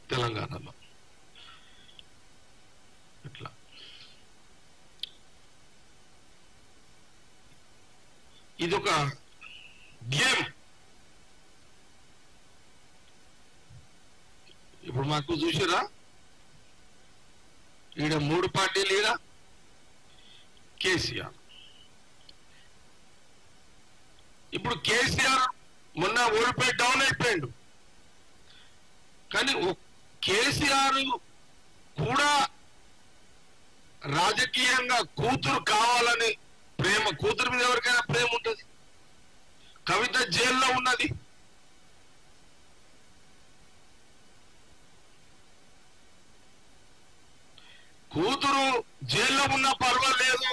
తెలంగాణలో. ఇట్లా ఇదొక గేమ్. ఇప్పుడు మాకు చూసారా ఈడ 3 పార్టీలు, ఈడ కేసీఆర్. ఇప్పుడు కేసీఆర్ మొన్న ఓడిపోయి డౌన్ అయిపోయాడు. కానీ కేసీఆర్ కూడా రాజకీయంగా కూతురు కావాలని ప్రేమ, కూతురు మీద ఎవరికైనా ప్రేమ ఉంటుంది. కవిత జైల్లో ఉన్నది. కూతురు జైల్లో ఉన్నా పర్వాలేదు,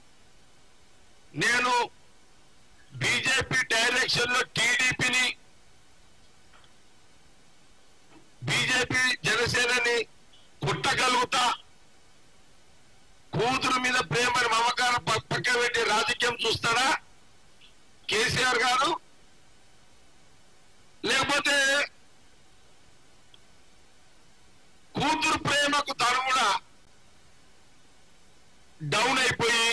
నేను బీజేపీ డైరెక్షన్ లో టీడీపీని, బీజేపీ జనసేనని కొట్టగలుగుతా, కూతురు మీద ప్రేమని మమకారం పక్క పెట్టి రాజకీయం చూస్తాడా కేసీఆర్ గారు? లేకపోతే కూతురు ప్రేమకు తాను కూడా డౌన్ అయిపోయి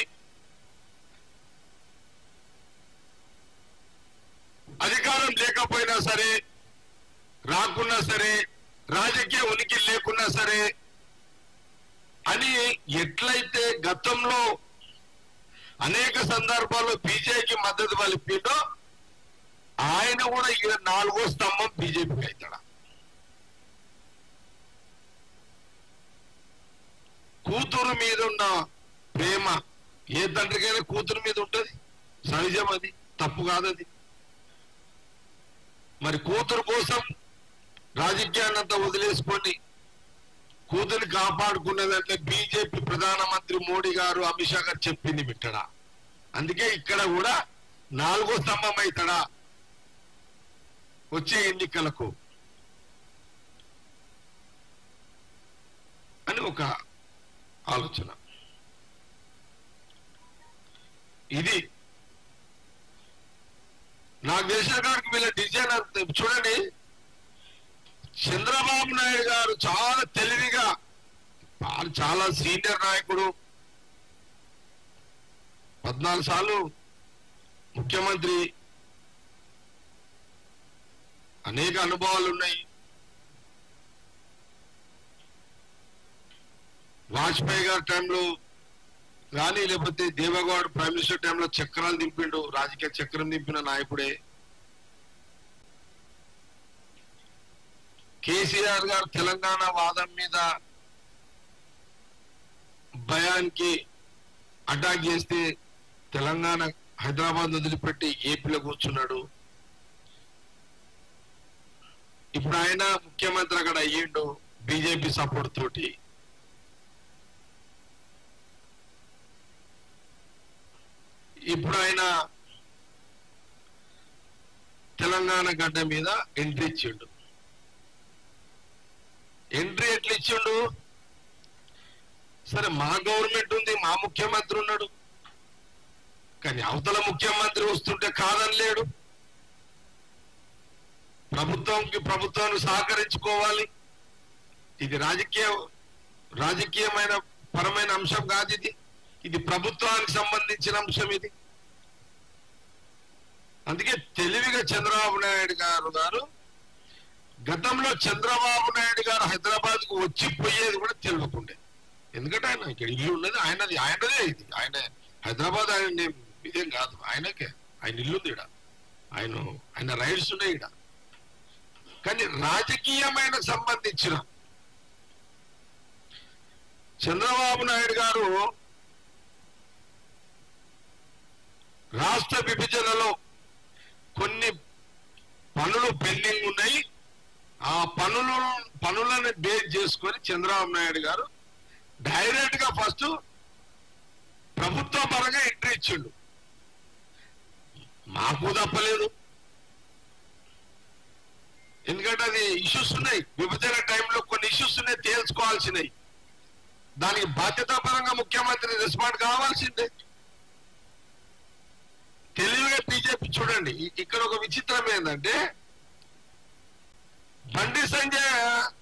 అధికారం లేకపోయినా సరే, రాకున్నా సరే, రాజకీయ ఉనికి లేకున్నా సరే అని ఎట్లయితే గతంలో అనేక సందర్భాల్లో బీజేపీకి మద్దతు పలిపిండో ఆయన కూడా ఇక్కడ 4వ స్తంభం బీజేపీకి అవుతాడా? కూతురు మీద ఉన్న ప్రేమ ఏ తండ్రికైనా కూతురు మీద ఉంటుంది, సహజం, అది తప్పు కాదది. మరి కూతురు కోసం రాజకీయాన్ని అంతా వదిలేసుకొని కూతురు కాపాడుకునేదంటే బీజేపీ ప్రధానమంత్రి మోడీ గారు, అమిత్ షా గారు చెప్పింది బిట్టడా. అందుకే ఇక్కడ కూడా 4వ స్తంభం అవుతాడా వచ్చే ఎన్నికలకు అని ఒక ఆలోచన. ఇది నాకు తెలిసిన కాడికి వీళ్ళ డిజైన్ చూడండి. చంద్రబాబు నాయుడు గారు చాలా తెలివిగా, చాలా సీనియర్ నాయకుడు, 14 సార్లు ముఖ్యమంత్రి, అనేక అనుభవాలు ఉన్నాయి. వాజ్పేయి గారి టైంలో కానీ, లేకపోతే దేవగౌడ ప్రైమ్ మినిస్టర్ టైంలో చక్రాలు దింపిండు, రాజకీయ చక్రం దింపిన నాయకుడే. కేసీఆర్ గారు తెలంగాణ వాదం మీద భయానికి అటాక్ చేస్తే తెలంగాణ, హైదరాబాద్ వదిలిపెట్టి ఏపీలో కూర్చున్నాడు. ఇప్పుడు ఆయన ముఖ్యమంత్రి అక్కడ అయ్యిండు బీజేపీ సపోర్ట్ తోటి. ఇప్పుడు ఆయన తెలంగాణ గడ్డ మీద ఎంట్రీ ఇచ్చిండు. ఎంట్రీ ఎట్లా ఇచ్చిండు? సరే, మా గవర్నమెంట్ ఉంది, మా ముఖ్యమంత్రి ఉన్నాడు, కానీ అవతల ముఖ్యమంత్రి వస్తుంటే కాదని లేడు. ప్రభుత్వాన్ని సహకరించుకోవాలి. ఇది రాజకీయమైన పరమైన అంశం కాదు. ఇది ప్రభుత్వానికి సంబంధించిన అంశం. ఇది అందుకే తెలివిగా చంద్రబాబు నాయుడు గారు గతంలో చంద్రబాబు నాయుడు గారు హైదరాబాద్ కు వచ్చి పోయేది కూడా తెలియకుండే. ఎందుకంటే ఆయన ఇక్కడ ఇల్లు ఉన్నది, ఆయనదే. ఇది ఆయన హైదరాబాద్ ఆయన ఇదేం కాదు, ఆయనకే ఆయన ఇల్లుంది ఇక్కడ, ఆయన రైట్స్ ఉన్నాయి ఇక్కడ. కానీ రాజకీయమైన సంబంధించిన చంద్రబాబు నాయుడు గారు రాష్ట్ర విభజనలో కొన్ని పనులు పెండింగ్ ఉన్నాయి. ఆ పనులను బేస్ చేసుకొని చంద్రబాబు నాయుడు గారు డైరెక్ట్ గా ఫస్ట్ ప్రభుత్వ పరంగా ఎంట్రీ ఇచ్చిండు. మాకు తప్పలేదు, ఎందుకంటే అది ఇష్యూస్ ఉన్నాయి. విభజన టైంలో కొన్ని ఇష్యూస్ ఉన్నాయి, తేల్చుకోవాల్సినవి. దానికి బాధ్యతాపరంగా ముఖ్యమంత్రి రెస్పాండ్ కావాల్సిందే. తెలివిగా బీజేపీ చూడండి. ఇక్కడ ఒక విచిత్రం ఏంటంటే, బండి సంజయ్